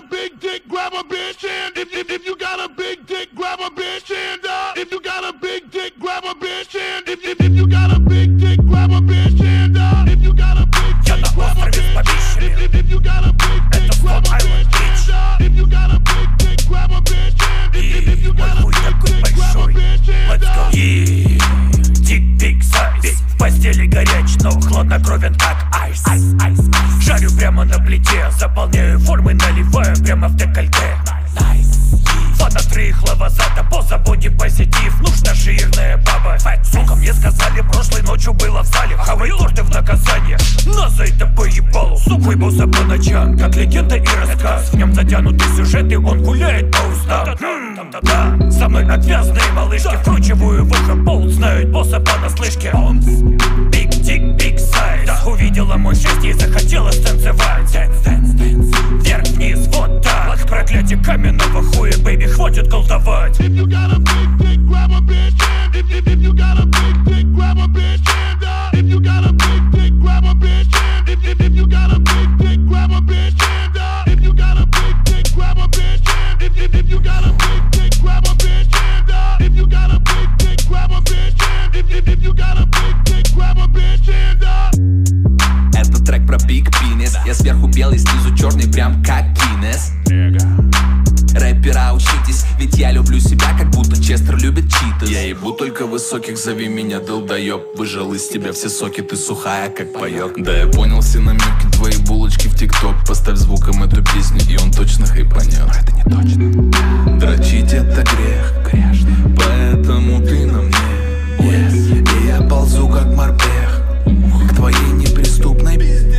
a big dick, grab a bitch and if you got a big dick, grab a bitch and if you got a big dick, grab a bitch and if you got a big dick, grab a bitch and if you got a big dick, grab a bitch and if you got a big dick, grab a bitch and if you got a big dick, grab a bitch and if you got a big dick, grab a bitch and let's go. Dick big size, в постели горяч, но хладнокровен как айс. Жарю прямо на плите, заполняю формы, наливаю прямо в декольте. Фанат рыхлого зада, поза боди позитив, нужна жирная баба. Сука, мне сказали, прошлой ночью было в зале. Хавай торты в наказание, на за это поебалу. Сука, босса по ночам, как легенда и рассказ. В нем затянутый сюжет, и он гуляет по устам. Со мной отвязные малышки, вкручиваю в ухо болт, знают босса понаслышке. Big dick, big size, увидела мой шесть и захотела станцевать. Вверх-вниз, вот так, проклятие каменного хуя, бэйби, хватит колдовать. If you got a big dick, grab a bitch and if you got a big dick, grab a bitch and if you got a big dick, grab a bitch and if you got a big dick, grab a bitch and if you got a big dick, grab a bitch and if you got a big dick, grab a bitch and if you got a big dick, grab a bitch and if you got a big dick, grab a bitch and Это трек про биг пинес. Я сверху белый, снизу черный, прям как Гиннес. Рэпера учитесь, ведь я люблю себя, как будто Честер любит читас. Я ебу только высоких, зови меня долбоёб. Выжал из тебя все соки, ты сухая, как паёк. Да я понял все намеки, твои булочки в тикток. Поставь звуком эту песню, и он точно хайпанет. Но это не точно. Дрочить это грех, поэтому ты на мне. И я ползу как морпех к твоей неприступной пизде.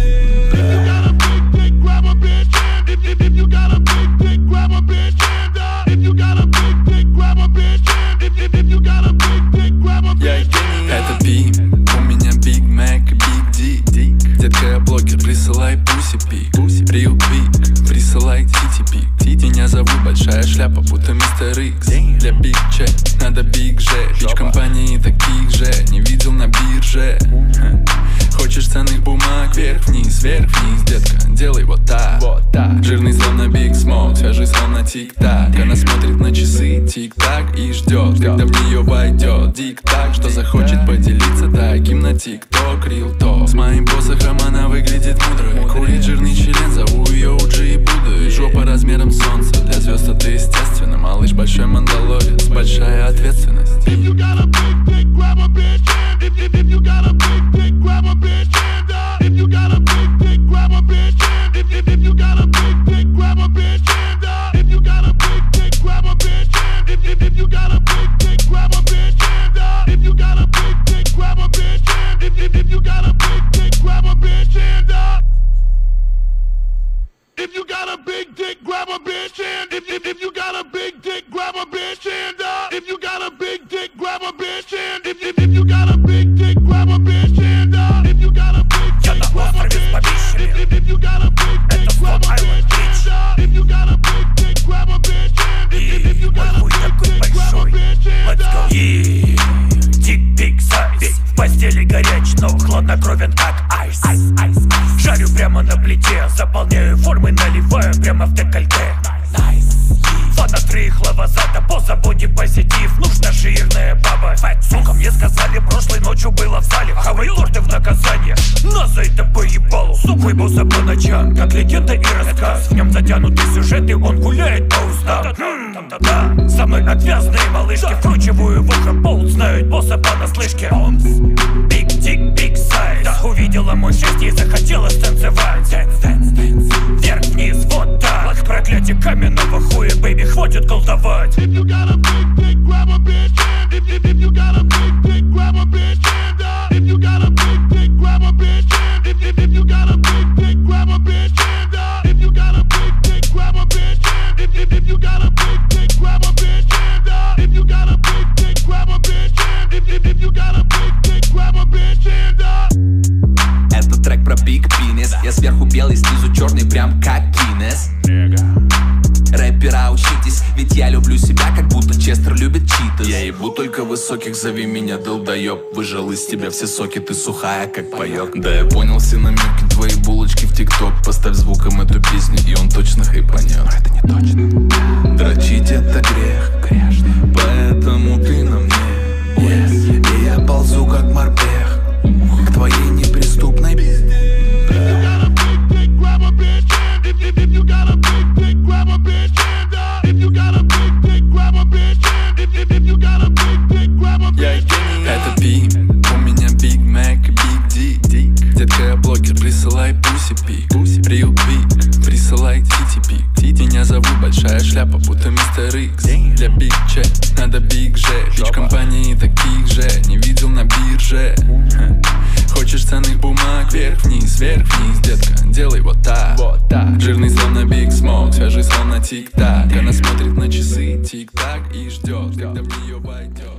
Это пи, у меня Биг Мак и Биг Дик. Детка, я блогер, присылай пуси пик. Real Big, присылай тити пик. Меня зовут большая шляпа, будто мистер Икс. Для Биг Чек надо Биг Же. Бич компании таких же не видел на бирже. Хочешь ценных бумаг, вверх-вниз, детка, делай вот так. Жирный словно Биг Смок, свежий словно Тик-Так. Она смотрит на часы, Тик-Так, и ждет, когда в нее войдет Дик-Так, что захочет поделиться таким на Тик-Ток, Real Talk. С моим посохом она выглядит мудрой. Курит жирный член, зову ее Уджи и Будда. Жопа размером солнца, для звезд это естественно. Малыш большой мандалорец, большая ответственность. If you got a big dick, grab a bitch and if you got a big dick, grab a bitch and if you got a big dick, grab a bitch and if you got a big dick, grab a bitch and if you got a big dick, grab a bitch and if you got a big dick, grab a bitch and if you got a big dick, grab a bitch and if you got a big dick, grab a bitch and if you got a big dick, grab a bitch and if you got a big dick, grab a bitch and if you got a big dick, grab a bitch and if you got a big dick, grab a bitch and if you got a big dick, grab a bitch and if you got a big dick, grab a bitch and if you got a big dick, grab a bitch and if you got a big dick, grab a bitch and let's go. Dick big size, в постели горяч, но хладнокровен как айс. Жарю прямо на плите, заполняю формы, наливаю прямо в декольте. Фанат рыхлого зада, поза боди позитив, нужна жирная баба. Сука, мне сказали, прошлой ночью было в зале. Хавай торты в наказание, на за это поебалу. Сука, босса по ночам, как легенда и рассказ. В нем затянутый сюжет, и он гуляет по устам. Со мной отвязные малышки, вкручиваю в ухо болт, знают босса понаслышке. Big dick, big size, увидела мой шесть и захотела станцевать. Вверх-вниз, вот так, проклятие каменного хуя, бэйби, хватит колдовать. If you got a big dick, grab a bitch and if you got a big dick, grab a bitch and if you got a big dick, grab a bitch and if you got a big dick, grab a bitch and if you got a big dick, grab a bitch and if you got a big dick, grab a bitch and if you got a big dick, grab a bitch and if you got a big dick, grab a bitch and Это трек про биг пинес. Я сверху белый, снизу черный, прям как Гиннес. Рэпера учитесь, ведь я люблю себя, как будто Честер любит читас. Я ебу только высоких, зови меня долбоёб. Выжал из тебя все соки, ты сухая, как паёк. Да я понял все намеки, твои булочки в тикток. Поставь звуком эту песню, и он точно хайпанет. присылай пуси пик. Real Big, присылай тити пик. Меня зовут большая шляпа, будто мистер Икс. Для Big Check надо Big G. Бич компании таких же не видел на бирже. Хочешь ценных бумаг, вверх-вниз, детка, делай вот так. Жирный словно Big Smoke, свежий словно тик-так. Она смотрит на часы, тик-так и ждет, когда в нее войдет.